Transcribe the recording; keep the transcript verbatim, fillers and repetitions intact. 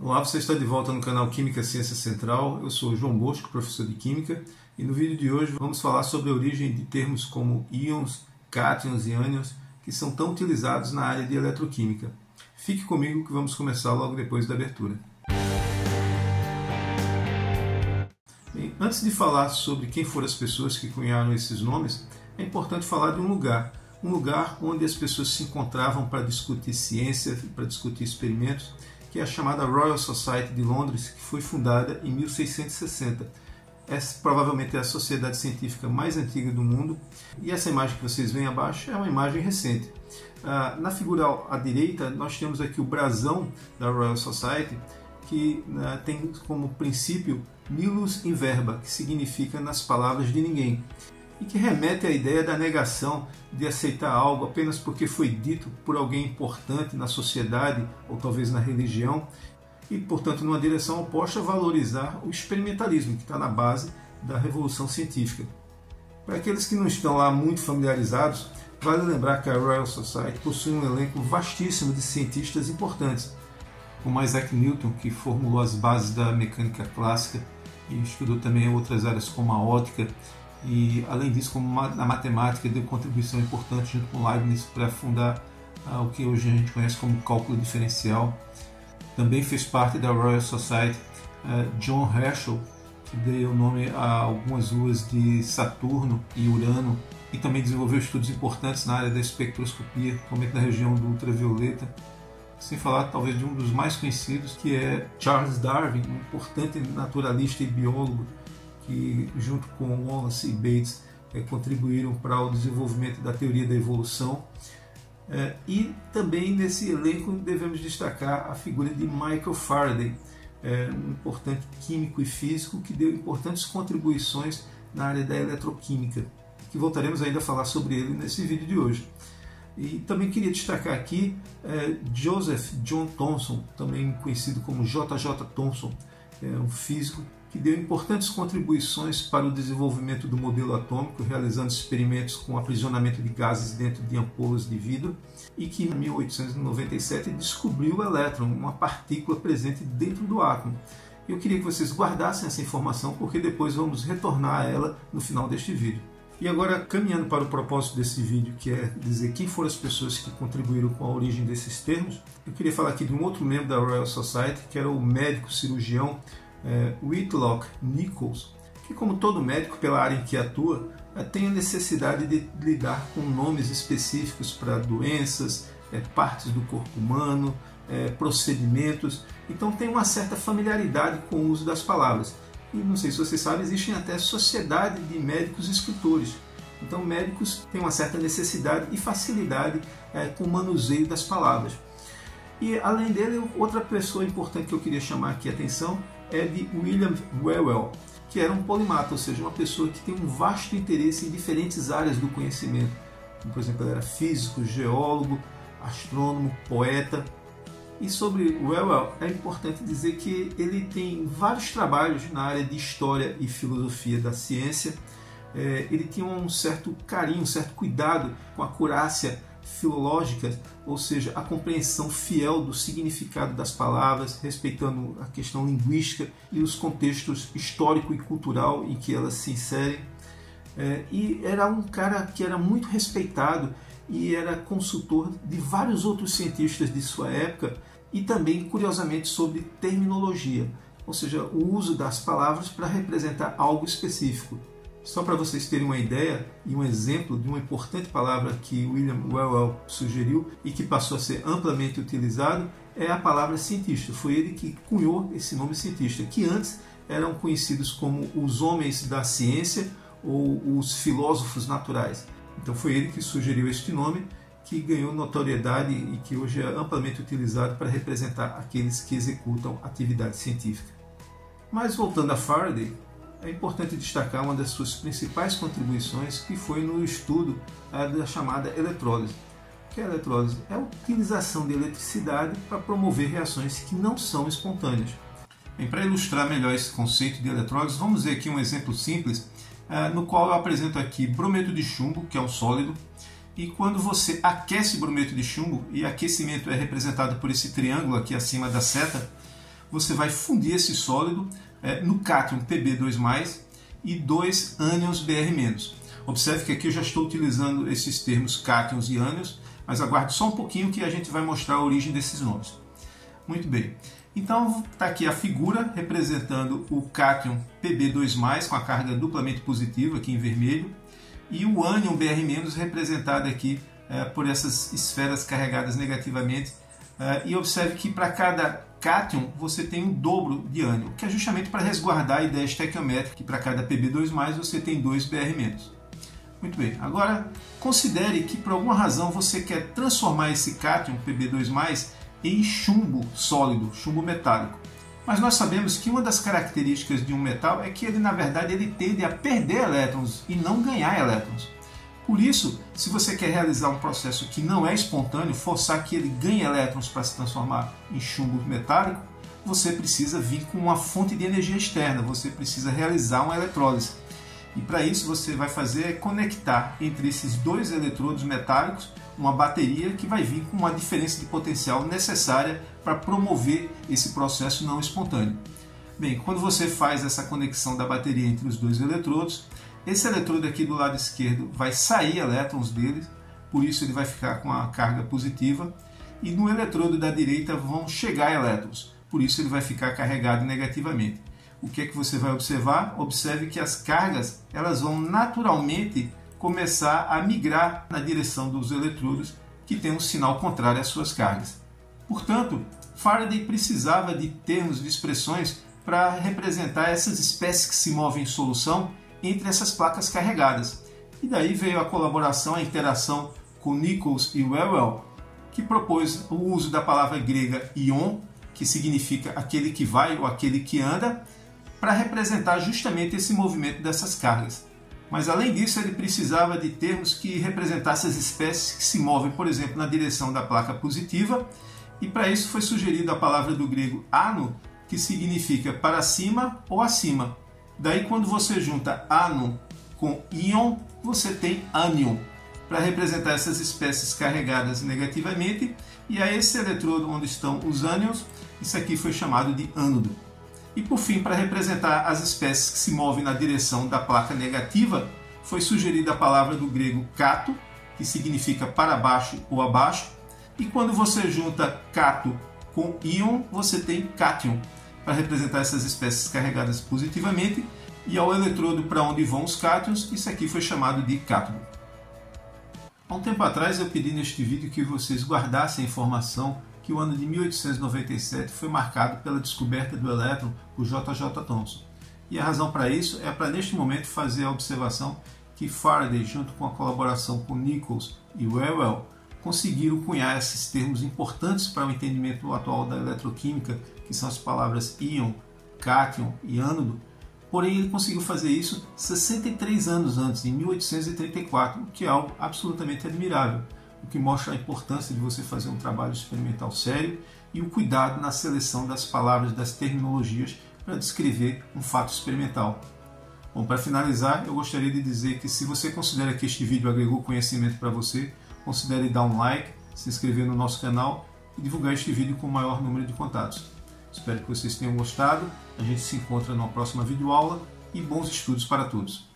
Olá, você está de volta no canal Química Ciência Central. Eu sou João Bosco, professor de Química, e no vídeo de hoje vamos falar sobre a origem de termos como íons, cátions e ânions, que são tão utilizados na área de eletroquímica. Fique comigo que vamos começar logo depois da abertura. Bem, antes de falar sobre quem foram as pessoas que cunharam esses nomes, é importante falar de um lugar, um lugar onde as pessoas se encontravam para discutir ciência, para discutir experimentos, que é a chamada Royal Society de Londres, que foi fundada em mil seiscentos e sessenta. Essa provavelmente é a sociedade científica mais antiga do mundo, e essa imagem que vocês veem abaixo é uma imagem recente. Ah, na figura à direita, nós temos aqui o brasão da Royal Society, que ah, tem como princípio nihilus in verba, que significa nas palavras de ninguém, e que remete à ideia da negação de aceitar algo apenas porque foi dito por alguém importante na sociedade ou talvez na religião, e, portanto, numa direção oposta a valorizar o experimentalismo, que está na base da revolução científica. Para aqueles que não estão lá muito familiarizados, vale lembrar que a Royal Society possui um elenco vastíssimo de cientistas importantes, como Isaac Newton, que formulou as bases da mecânica clássica e estudou também outras áreas como a óptica, e além disso, como a matemática deu contribuição importante junto com Leibniz para fundar ah, o que hoje a gente conhece como cálculo diferencial. Também fez parte da Royal Society ah, John Herschel, que deu o nome a algumas luas de Saturno e Urano, e também desenvolveu estudos importantes na área da espectroscopia, principalmente na região do ultravioleta. Sem falar talvez de um dos mais conhecidos, que é Charles Darwin, um importante naturalista e biólogo, que junto com Wallace e Bates é, contribuíram para o desenvolvimento da teoria da evolução. É, e também nesse elenco devemos destacar a figura de Michael Faraday, é, um importante químico e físico que deu importantes contribuições na área da eletroquímica, que voltaremos ainda a falar sobre ele nesse vídeo de hoje. E também queria destacar aqui é, Joseph John Thomson, também conhecido como J J Thomson, é um físico que deu importantes contribuições para o desenvolvimento do modelo atômico, realizando experimentos com aprisionamento de gases dentro de ampolas de vidro, e que em mil oitocentos e noventa e sete descobriu o elétron, uma partícula presente dentro do átomo. Eu queria que vocês guardassem essa informação, porque depois vamos retornar a ela no final deste vídeo. E agora, caminhando para o propósito desse vídeo, que é dizer quem foram as pessoas que contribuíram com a origem desses termos, eu queria falar aqui de um outro membro da Royal Society, que era o médico cirurgião É, Whitlock Nichols, que, como todo médico pela área em que atua, é, tem a necessidade de lidar com nomes específicos para doenças, é, partes do corpo humano, é, procedimentos, então tem uma certa familiaridade com o uso das palavras. E não sei se vocês sabem, existem até sociedade de médicos escritores. Então médicos têm uma certa necessidade e facilidade é, com o manuseio das palavras. E além dele, outra pessoa importante que eu queria chamar aqui a atenção é de William Whewell, que era um polimata, ou seja, uma pessoa que tem um vasto interesse em diferentes áreas do conhecimento. Por exemplo, ele era físico, geólogo, astrônomo, poeta. E sobre Whewell é importante dizer que ele tem vários trabalhos na área de história e filosofia da ciência. É, ele tinha um certo carinho, um certo cuidado com a acurácia filológica, ou seja, a compreensão fiel do significado das palavras, respeitando a questão linguística e os contextos histórico e cultural em que elas se inserem. É, e era um cara que era muito respeitado e era consultor de vários outros cientistas de sua época, e também, curiosamente, sobre terminologia, ou seja, o uso das palavras para representar algo específico. Só para vocês terem uma ideia e um exemplo de uma importante palavra que William Whewell sugeriu e que passou a ser amplamente utilizado, é a palavra cientista. Foi ele que cunhou esse nome cientista, que antes eram conhecidos como os homens da ciência ou os filósofos naturais. Então foi ele que sugeriu este nome, que ganhou notoriedade e que hoje é amplamente utilizado para representar aqueles que executam atividade científica. Mas voltando a Faraday, é importante destacar uma das suas principais contribuições, que foi no estudo da chamada eletrólise. O que é a eletrólise? É a utilização de eletricidade para promover reações que não são espontâneas. Bem, para ilustrar melhor esse conceito de eletrólise, vamos ver aqui um exemplo simples, no qual eu apresento aqui brometo de chumbo, que é um sólido, e quando você aquece brometo de chumbo, e aquecimento é representado por esse triângulo aqui acima da seta, você vai fundir esse sólido é, no cátion P B dois mais, e dois ânions B R menos. Observe que aqui eu já estou utilizando esses termos cátions e ânions, mas aguarde só um pouquinho que a gente vai mostrar a origem desses nomes. Muito bem. Então está aqui a figura representando o cátion P B dois mais, com a carga duplamente positiva aqui em vermelho, e o ânion B R menos representado aqui é, por essas esferas carregadas negativamente. É, e observe que para cada cátion você tem um dobro de ânion, que é justamente para resguardar a ideia estequiométrica, que para cada P B dois mais você tem dois B R menos. Muito bem, agora considere que por alguma razão você quer transformar esse cátion P B dois mais em chumbo sólido, chumbo metálico. Mas nós sabemos que uma das características de um metal é que ele, na verdade, ele tende a perder elétrons e não ganhar elétrons. Por isso, se você quer realizar um processo que não é espontâneo, forçar que ele ganhe elétrons para se transformar em chumbo metálico, você precisa vir com uma fonte de energia externa, você precisa realizar uma eletrólise. E para isso você vai fazer é conectar entre esses dois eletrodos metálicos uma bateria que vai vir com uma diferença de potencial necessária para promover esse processo não espontâneo. Bem, quando você faz essa conexão da bateria entre os dois eletrodos, esse eletrodo aqui do lado esquerdo vai sair elétrons dele, por isso ele vai ficar com a carga positiva, e no eletrodo da direita vão chegar elétrons, por isso ele vai ficar carregado negativamente. O que é que você vai observar? Observe que as cargas elas vão naturalmente começar a migrar na direção dos eletrodos que têm um sinal contrário às suas cargas. Portanto, Faraday precisava de termos, de expressões para representar essas espécies que se movem em solução entre essas placas carregadas. E daí veio a colaboração, a interação com Nichols e Whewell, que propôs o uso da palavra grega ion, que significa aquele que vai ou aquele que anda, para representar justamente esse movimento dessas cargas. Mas além disso, ele precisava de termos que representassem as espécies que se movem, por exemplo, na direção da placa positiva, e para isso foi sugerida a palavra do grego ano, que significa para cima ou acima. Daí, quando você junta ano com íon, você tem ânion, para representar essas espécies carregadas negativamente, e a esse eletrodo onde estão os ânions, isso aqui foi chamado de ânodo. E por fim, para representar as espécies que se movem na direção da placa negativa, foi sugerida a palavra do grego kato, que significa para baixo ou abaixo, e quando você junta kato com íon, você tem cátion, para representar essas espécies carregadas positivamente, e ao eletrodo para onde vão os cátions, isso aqui foi chamado de cátodo. Há um tempo atrás eu pedi neste vídeo que vocês guardassem a informação que o ano de mil oitocentos e noventa e sete foi marcado pela descoberta do elétron por J J Thomson. E a razão para isso é para, neste momento, fazer a observação que Faraday, junto com a colaboração com Nichols e Whewell, conseguiram cunhar esses termos importantes para o entendimento atual da eletroquímica, que são as palavras íon, cátion e ânodo. Porém, ele conseguiu fazer isso sessenta e três anos antes, em mil oitocentos e trinta e quatro, o que é algo absolutamente admirável, o que mostra a importância de você fazer um trabalho experimental sério e o cuidado na seleção das palavras, das terminologias para descrever um fato experimental. Bom, para finalizar, eu gostaria de dizer que se você considera que este vídeo agregou conhecimento para você, considere dar um like, se inscrever no nosso canal e divulgar este vídeo com o maior número de contatos. Espero que vocês tenham gostado, a gente se encontra numa próxima videoaula e bons estudos para todos!